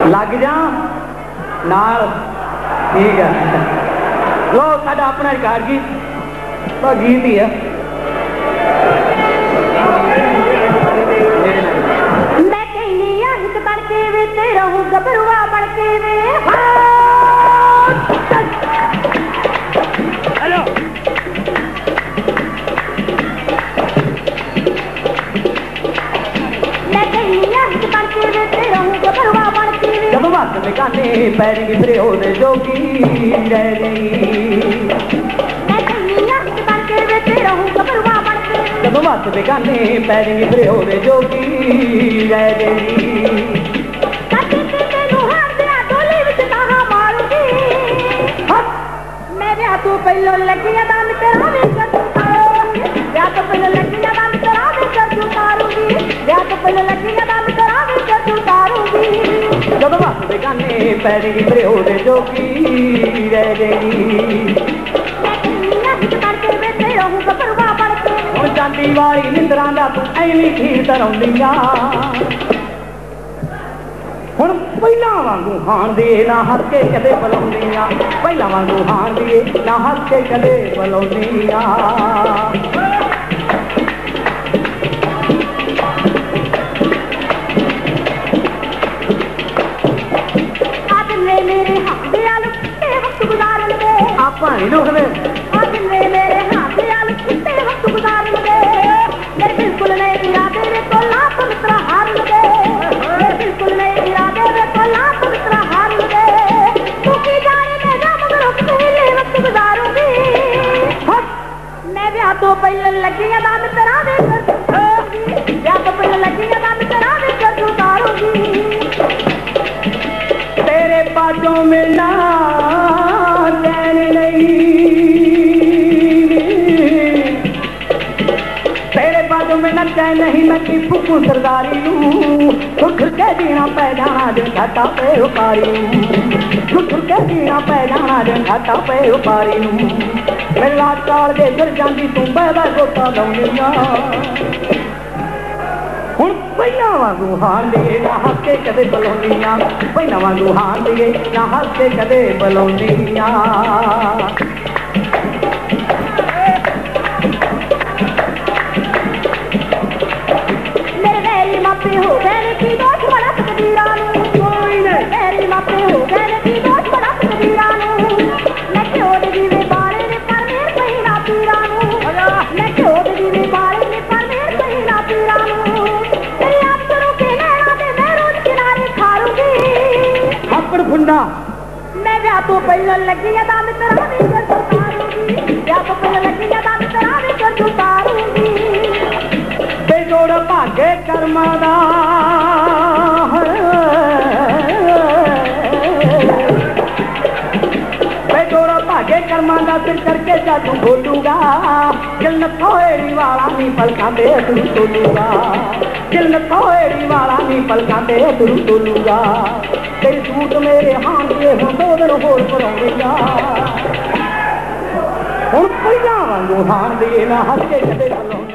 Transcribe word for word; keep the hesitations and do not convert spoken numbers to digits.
लग जा नाल ठीक है लो साडा अपना रिकॉर्ड गीत तो गीत ही है मैं कहनी हित बन के वे ते रहूं गबरुआ बन के वे हेलो मैं कहनी हित बन के वे ते रहूं गबरुआ बन के वे जब बात में गाने पैरी फिरे होने जोगी रह गई मैं कहनी हित बन के वे ते रहूं गबरुआ बन के वे जब बात में गाने पैरी फिरे होने जोगी रह गई कति ते तेनू हार दिया डोली विच ताहा मारूंगी मैं ब्याह तो पहलो लगी दान तेरा वे कर दूंगी ब्याह तो पहलो लगी दान तेरा वे कर दूंगी ब्याह तो पहलो लगी दान तेरा वे कर दूंगी जब बात में गाने पैरी फिरे होने जोगी रह गई जाती वाली निंदरा दा तू ऐवी खीर तरौंदिया हुण पहिला वांगू हाण दे ना हस के कदे बुलाउंदिया पहिला वांगू हाण दे ना हस के कदे बुलाउंदिया आज ले मेरे हाथ दे आलू कितने वक्त गुजारन दे आपां नहीं रुकदे आज ले मेरे हाथ दे आलू कितने वक्त गुजारन दे मेरे बिल्कुल नहीं इरादे रे तो ला पवित्र हार दे मेरे बिल्कुल नहीं इरादे रे तो ला पवित्र हार दे तू की जाने मैं जा मगर पहले वक्त गुजारूंगी मैं ब्याह तो पहले लगी दान तेरा वे कर दूंगी ब्याह तो पहले लगी दान तेरा वे कर दूंगी तेरे बातों में ना चैन नहीं तेरे बातों में ना चैन नहीं मैं की फुकू सरदारी लूं ठुठ के जीना पै जाना दिन घाटा पे उपारी ठुठ के जीना पै जाना दिन घाटा पे उपारी मेरा काल दे फिर जाती तू बह गोता लाउनिया हुण पहिला वांगू हाण दे ना हस के कदे बुलाउंदिया पहिला वांगू हाण दे ना हस के कदे बुलाउंदिया मेरे वैरी मापे हो गए की दोष बड़ा तकदीरा नू कोई नहीं वैरी मापे हो गए की दोष बड़ा तकदीरा नू मैं छोड़ दी वे बारे ने पर मेर कहीं ना पीरा नू मैं छोड़ दी वे बारे ने पर मेर कहीं ना पीरा नू तेरी आप करो के नैना दे मैं रोज किनारे खारूंगी थप्पड़ फुंडा मैं ब्याह तो पहले लगी दान तेरा वे कर दूंगी ब्याह तो पहले लगी दान तेरा वे कर दूंगी बेजोड़ भागे कर्मा दा बेजोड़ भागे कर्मा दा सिर करके जादू बोलूगा दिल न थोड़ी वाला नी पलका दे तू तोलूगा दिल न थोड़ी वाला नी पलका दे तू तोलूगा तेरे सूट मेरे हाथ ये हो दो दिन होर पराउंगा हुण पहिला वांगू हाण दे ना हस के कदे बुलाउंदिया